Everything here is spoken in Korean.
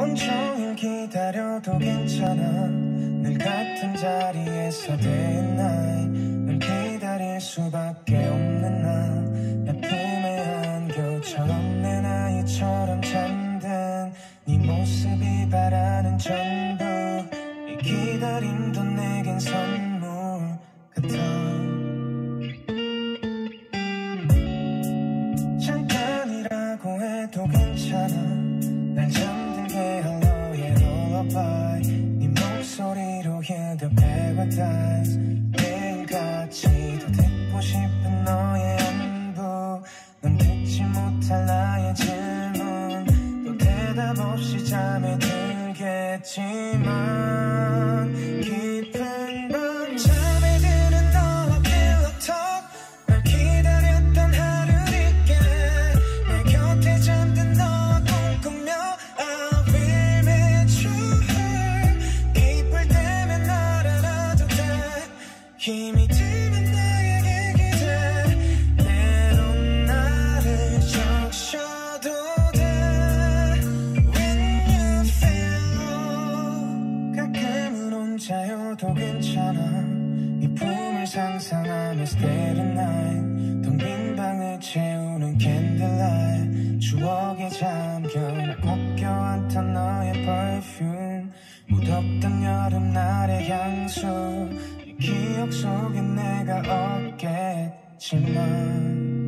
온종일 기다려도 괜찮아. 늘 같은 자리에서 day and night 널 기다릴 수밖에 없는 나. 내 품에 안겨 처음내 나이처럼 잠든 네 모습이 바라는 전부. 이 기다림도 내겐 선물 같아. 잠깐이라고 해도 괜찮아. 날 잠들게 할 너의 lullaby. 네 목소리로 heal the paradise. 매일같이 더 듣고 싶은 너의 안부. 넌 듣지 못할 나의 질문. 또 대답 없이 잠에 들겠지만 깊은 밤 잠에 드는 너와 pillow talk. 날 기다렸던 하루를 잊게 내 곁에 잠든 너와 꿈꾸며 I will meet you here. 기쁠 때면 날 알아도 돼. 힘이 들면 나에게 기대. 때론 나를 적셔도 돼. When you feel low. 가끔은 혼자여도 괜찮아. 네 품을 상상하며 stay the night. 텅 빈 방을 채우는 candlelight. 추억에 잠겨 날 꼭 껴안던 너의 perfume. 무덥던 여름날의 향수. 이 기억 속에 내가 없겠지만